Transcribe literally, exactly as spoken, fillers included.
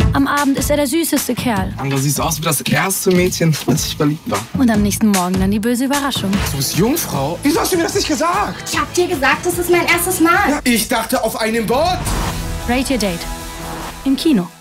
Am Abend ist er der süßeste Kerl. Und du siehst aus wie das erste Mädchen, das ich verliebt war. Und am nächsten Morgen dann die böse Überraschung. Du bist Jungfrau? Wieso hast du mir das nicht gesagt? Ich hab dir gesagt, das ist mein erstes Mal. Ja, ich dachte auf einem Boot. Rate Your Date. Im Kino.